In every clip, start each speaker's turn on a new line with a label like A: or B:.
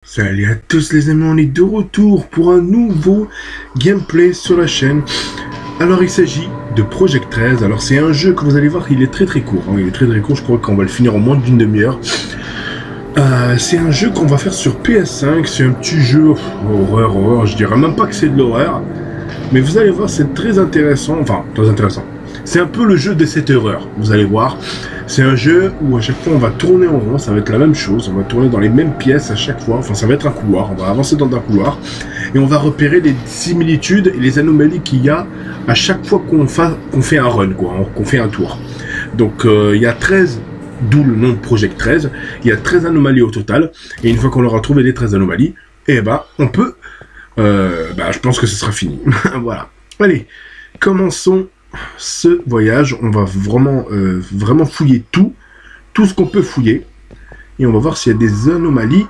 A: Salut à tous les amis, on est de retour pour un nouveau gameplay sur la chaîne. Alors il s'agit de Project 13, alors c'est un jeu que vous allez voir, il est très court, hein. Il est très court, je crois qu'on va le finir en moins d'une demi-heure. C'est un jeu qu'on va faire sur PS5, c'est un petit jeu horreur, je dirais même pas que c'est de l'horreur. Mais vous allez voir, c'est très intéressant, enfin très intéressant. C'est un peu le jeu de cette horreur, vous allez voir. C'est un jeu où à chaque fois on va tourner en rond, ça va être la même chose, on va tourner dans les mêmes pièces à chaque fois, enfin ça va être un couloir, on va avancer dans un couloir, et on va repérer les similitudes et les anomalies qu'il y a à chaque fois qu'on fait un run, quoi, qu'on fait un tour. Donc il y a 13, d'où le nom de Project 13, il y a 13 anomalies au total, et une fois qu'on aura trouvé les 13 anomalies, et bah on peut, je pense que ce sera fini. Voilà. Allez, commençons ce voyage. On va vraiment fouiller tout ce qu'on peut fouiller, et on va voir s'il y a des anomalies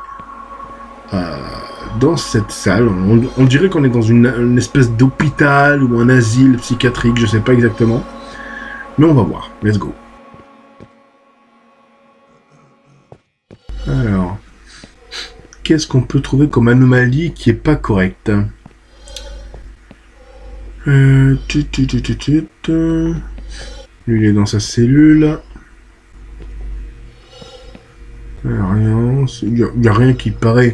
A: dans cette salle. On dirait qu'on est dans une espèce d'hôpital ou un asile psychiatrique, je sais pas exactement, mais on va voir. Let's go. Alors, qu'est-ce qu'on peut trouver comme anomalie qui est pas correcte? Lui, il est dans sa cellule. Rien. Il y a rien qui paraît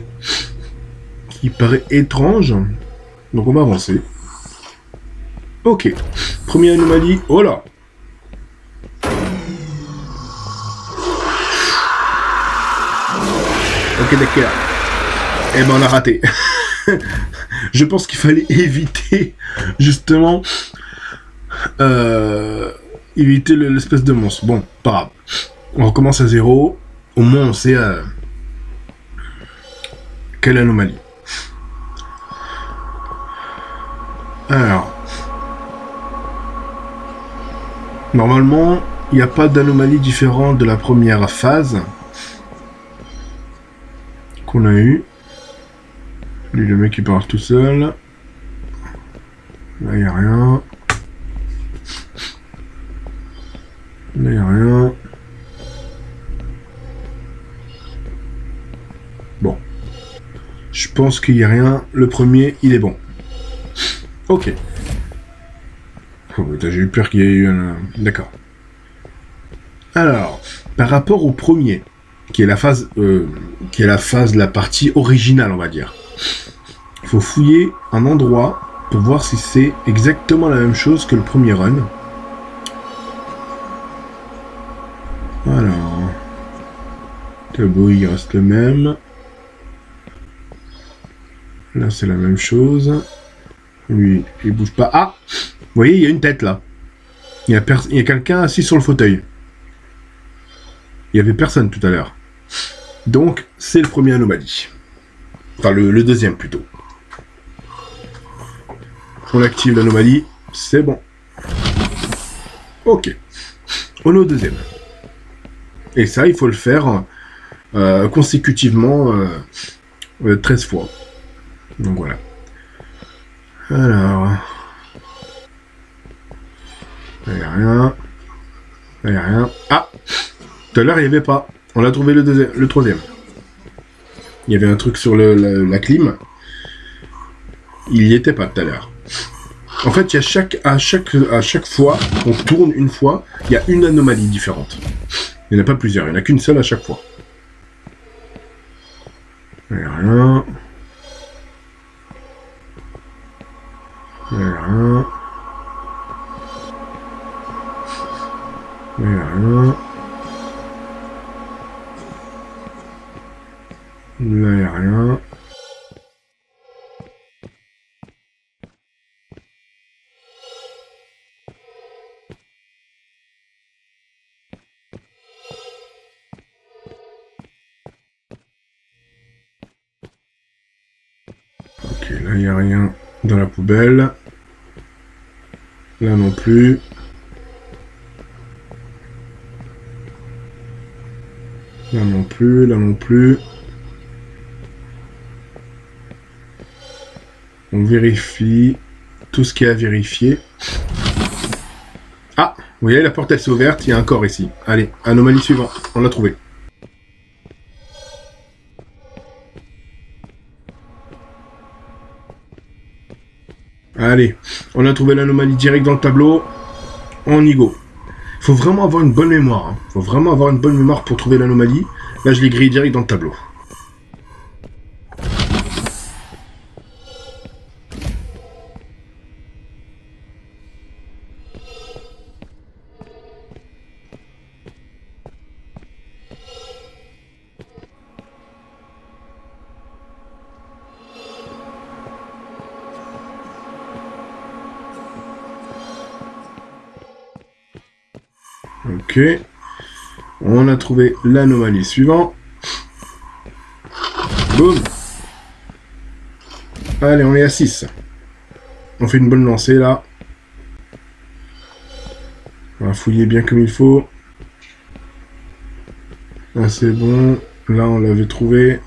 A: étrange. Donc on va avancer. Ok. Première anomalie. Oh là. Ok, d'accord. Eh ben on a raté. Je pense qu'il fallait éviter, justement, éviter l'espèce de monstre. Bon, pas grave. On recommence à zéro. Au moins, on sait quelle anomalie. Alors, normalement, il n'y a pas d'anomalie différente de la première phase qu'on a eue. Lui, le mec, il part tout seul. Là, il n'y a rien. Là, il n'y a rien. Bon. Je pense qu'il n'y a rien. Le premier, il est bon. Ok. Oh, j'ai eu peur qu'il y ait eu un... D'accord. Alors, par rapport au premier, qui est la phase, la partie originale, on va dire. Il faut fouiller un endroit pour voir si c'est exactement la même chose que le premier run. Alors, le tableau il reste le même. Là c'est la même chose. Lui, il bouge pas. Ah, vous voyez, il y a une tête là. Il y a quelqu'un assis sur le fauteuil. Il y avait personne tout à l'heure. Donc, c'est le premier anomalie. Enfin, le deuxième plutôt. On active l'anomalie, c'est bon. Ok. On est au deuxième. Et ça, il faut le faire consécutivement 13 fois. Donc voilà. Alors... Il n'y a rien. Il n'y a rien. Ah! Tout à l'heure, il n'y avait pas. On a trouvé le troisième. Il y avait un truc sur la clim. Il n'y était pas tout à l'heure. En fait, il y a à chaque fois qu'on tourne une fois, il y a une anomalie différente. Il n'y en a pas plusieurs, il n'y en a qu'une seule à chaque fois. Il n'y a rien. Il n'y a rien. Il n'y a rien. Là, il n'y a rien. Ok, là, il n'y a rien dans la poubelle. Là non plus. Là non plus, là non plus. On vérifie tout ce qu'il y a à vérifier. Ah, vous voyez, la porte elle s'est ouverte, il y a un corps ici. Allez, anomalie suivante, on l'a trouvé. Allez, on a trouvé l'anomalie directe dans le tableau. On y go. Faut vraiment avoir une bonne mémoire. Hein. Faut vraiment avoir une bonne mémoire pour trouver l'anomalie. Là, je l'ai grillé direct dans le tableau. Ok. On a trouvé l'anomalie suivante. Boum. Allez, on est à 6. On fait une bonne lancée là. On va fouiller bien comme il faut. Ah, c'est bon. Là, on l'avait trouvé.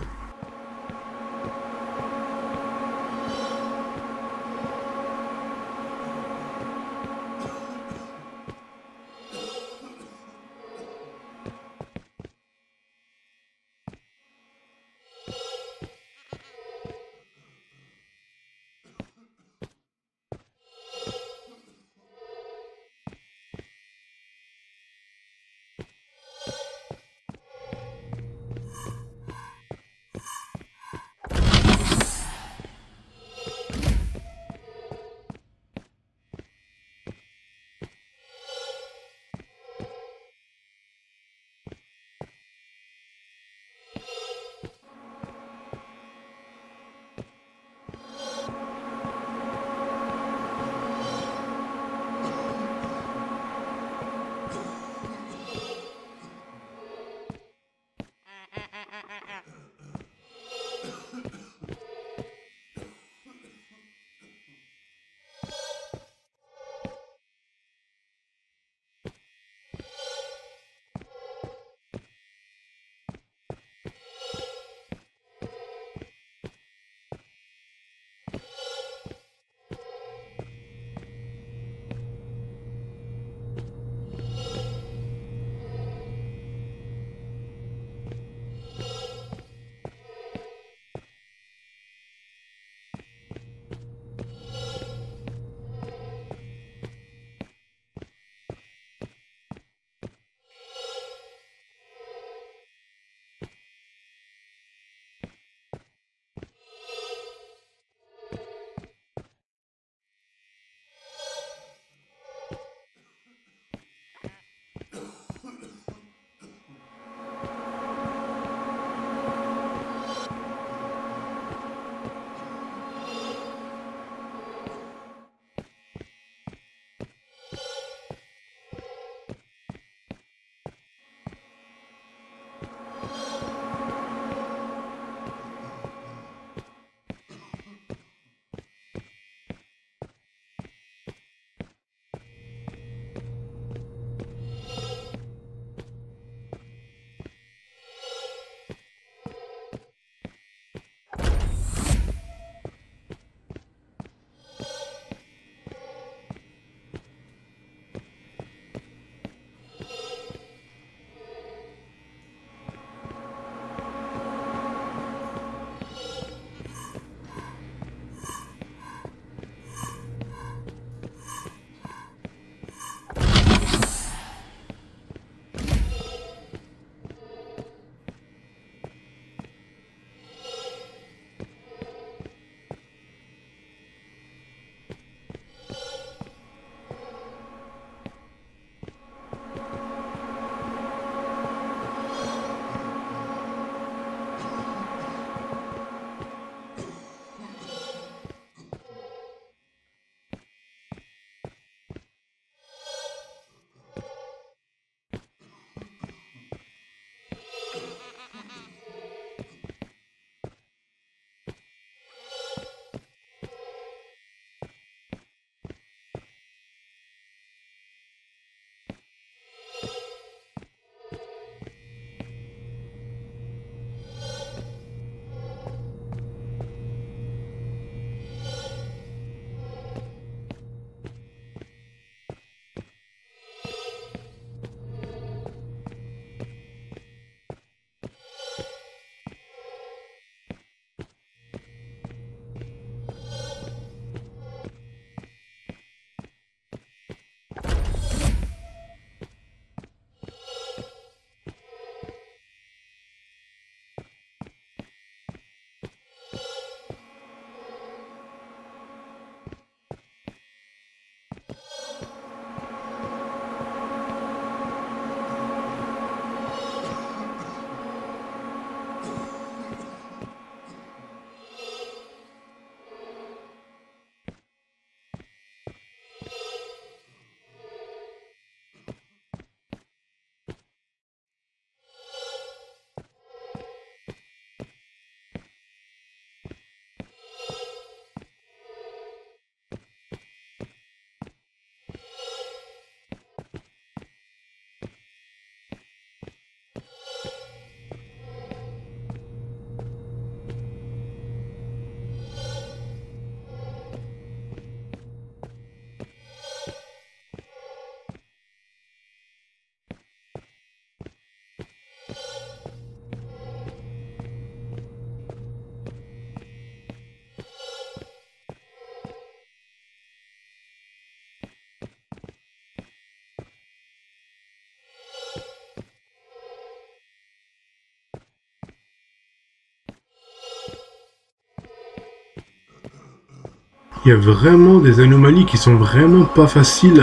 A: Il y a vraiment des anomalies qui sont vraiment pas faciles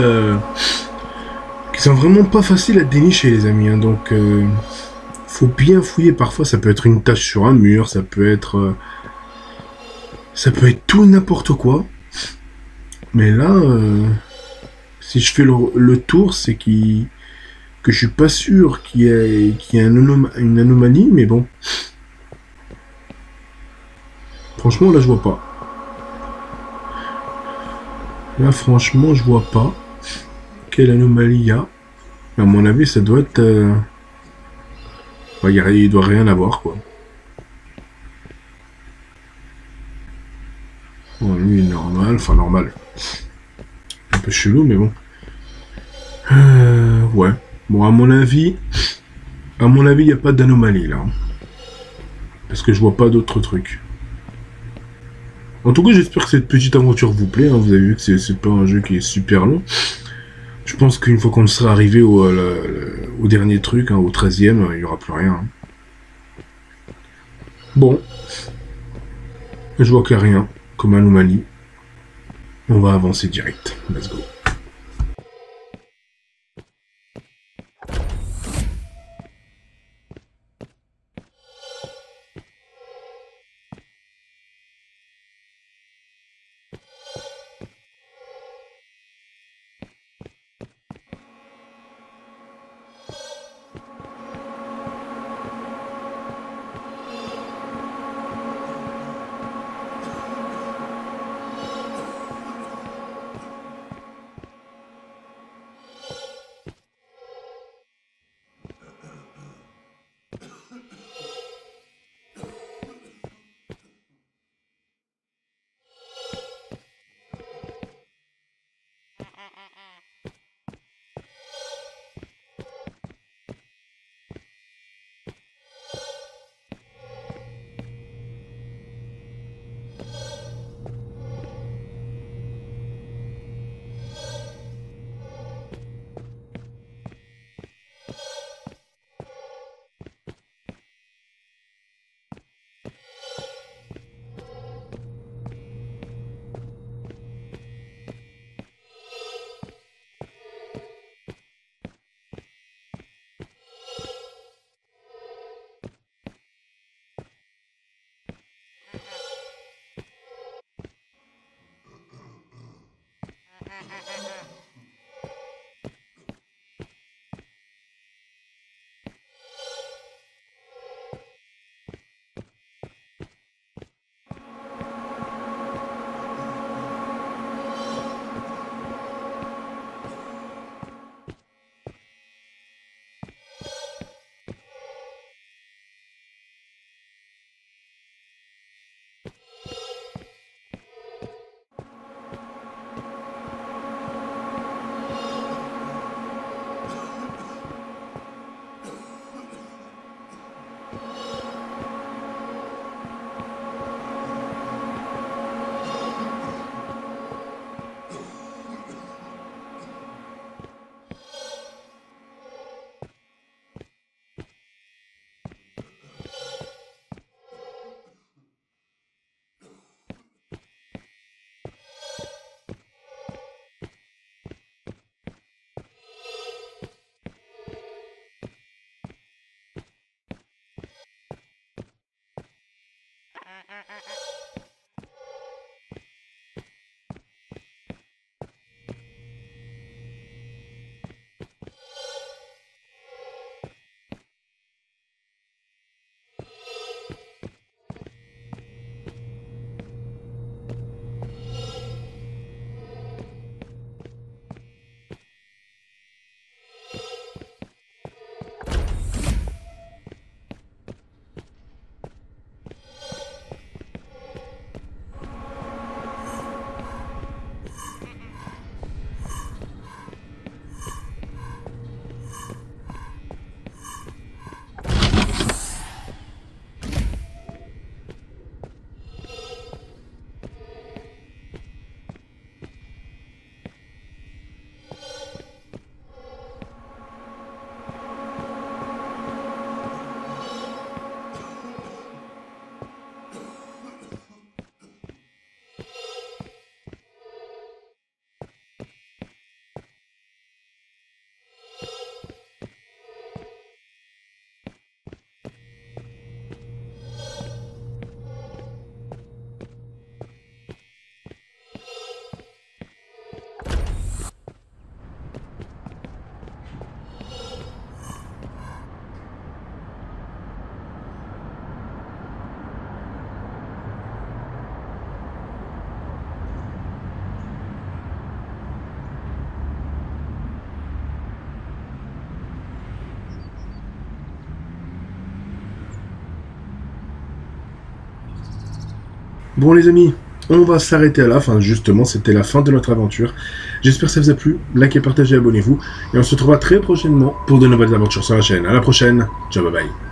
A: à dénicher, les amis, hein. Donc faut bien fouiller. Parfois ça peut être une tache sur un mur, ça peut être tout et n'importe quoi. Mais là, si je fais le tour, c'est que je suis pas sûr qu'il y ait une anomalie, mais bon. Franchement, là, je vois pas. Là, franchement, je vois pas quelle anomalie il y a. À mon avis, ça doit être... ouais, il doit rien avoir, quoi. Bon, lui, il est normal. Enfin, normal. Un peu chelou, mais bon. Ouais. Bon, à mon avis, il n'y a pas d'anomalie, là. Parce que je vois pas d'autres trucs. En tout cas, j'espère que cette petite aventure vous plaît, hein. Vous avez vu que c'est pas un jeu qui est super long. Je pense qu'une fois qu'on sera arrivé au dernier truc, hein, au 13e, il n'y aura plus rien, hein. Bon, je vois qu'il n'y a rien comme anomalie. On va avancer direct. Let's go. Bon les amis, on va s'arrêter à la fin, justement, c'était la fin de notre aventure. J'espère que ça vous a plu, likez, partagez, abonnez-vous, et on se retrouvera très prochainement pour de nouvelles aventures sur la chaîne. À la prochaine, ciao, bye bye.